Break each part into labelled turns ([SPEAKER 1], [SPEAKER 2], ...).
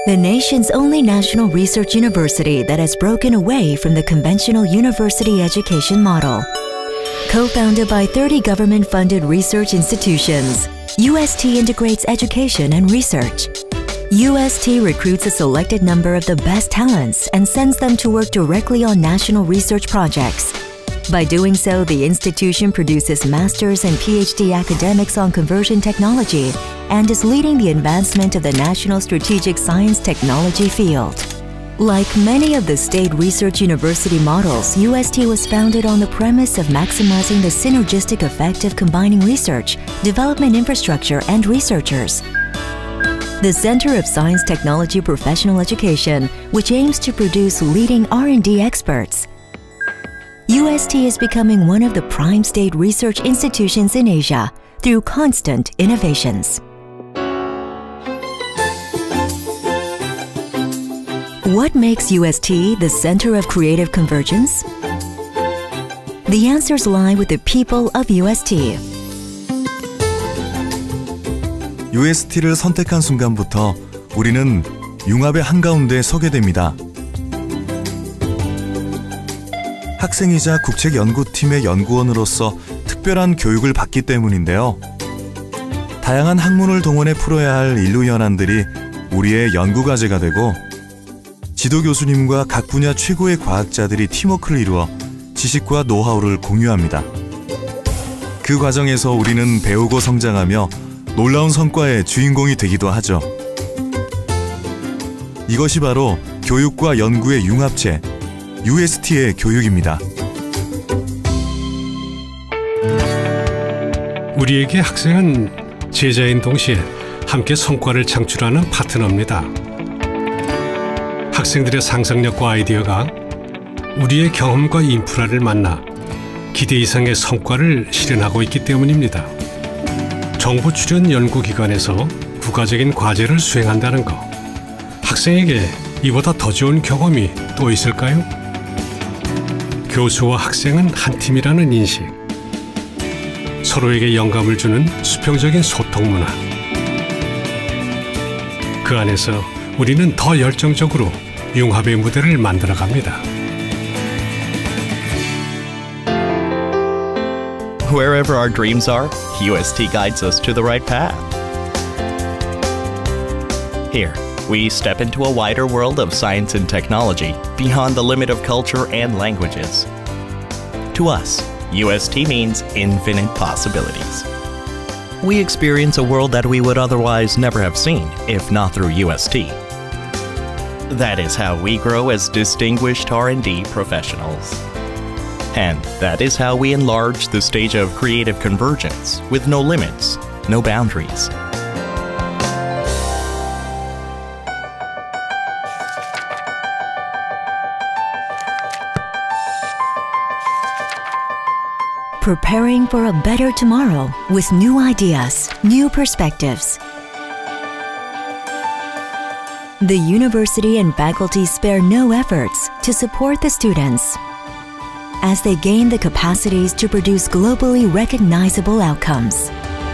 [SPEAKER 1] the nation's only national research university that has broken away from the conventional university education model. Co-founded by 30 government-funded research institutions, UST integrates education and research. UST recruits a selected number of the best talents and sends them to work directly on national research projects. By doing so, the institution produces master's and PhD academics on conversion technology and is leading the advancement of the national strategic science technology field. Like many of the state research university models, UST was founded on the premise of maximizing the synergistic effect of combining research, development infrastructure, and researchers. The Center of Science Technology Professional Education, which aims to produce leading R&D experts. UST is becoming one of the prime state research institutions in Asia through constant innovations. What makes UST the center of creative convergence? The answers lie with the people of UST.
[SPEAKER 2] UST를 선택한 순간부터 우리는 융합의 한가운데 서게 됩니다. 학생이자 국책연구팀의 연구원으로서 특별한 교육을 받기 때문인데요. 다양한 학문을 동원해 풀어야 할 인류 현안들이 우리의 연구과제가 되고 지도 교수님과 각 분야 최고의 과학자들이 팀워크를 이루어 지식과 노하우를 공유합니다. 그 과정에서 우리는 배우고 성장하며 놀라운 성과의 주인공이 되기도 하죠. 이것이 바로 교육과 연구의 융합체, UST의 교육입니다.
[SPEAKER 3] 우리에게 학생은 제자인 동시에 함께 성과를 창출하는 파트너입니다. 학생들의 상상력과 아이디어가 우리의 경험과 인프라를 만나 기대 이상의 성과를 실현하고 있기 때문입니다. 정부 출연 연구기관에서 국가적인 과제를 수행한다는 것, 학생에게 이보다 더 좋은 경험이 또 있을까요? 교수와 학생은 한 팀이라는 인식, 서로에게 영감을 주는 수평적인 소통 문화. 그 안에서 우리는 더 열정적으로 융합의 무대를 만들어갑니다.
[SPEAKER 4] Wherever our dreams are, UST guides us to the right path. Here, we step into a wider world of science and technology beyond the limit of culture and languages. To us, UST means infinite possibilities. We experience a world that we would otherwise never have seen if not through UST. That is how we grow as distinguished R&D professionals. And that is how we enlarge the stage of creative convergence with no limits, no boundaries.
[SPEAKER 1] Preparing for a better tomorrow with new ideas, new perspectives. The university and faculty spare no efforts to support the students as they gain the capacities to produce globally recognizable outcomes.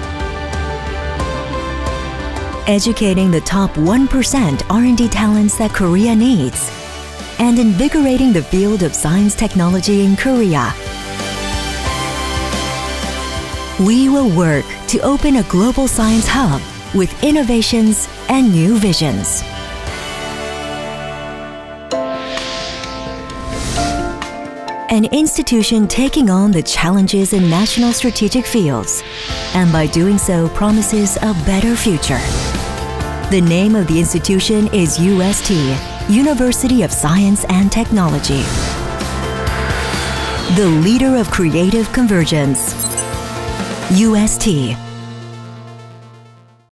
[SPEAKER 1] Educating the top 1% R&D talents that Korea needs, and invigorating the field of science technology in Korea. We will work to open a global science hub with innovations and new visions. An institution taking on the challenges in national strategic fields, and by doing so promises a better future. The name of the institution is UST, University of Science and Technology. The leader of creative convergence, UST.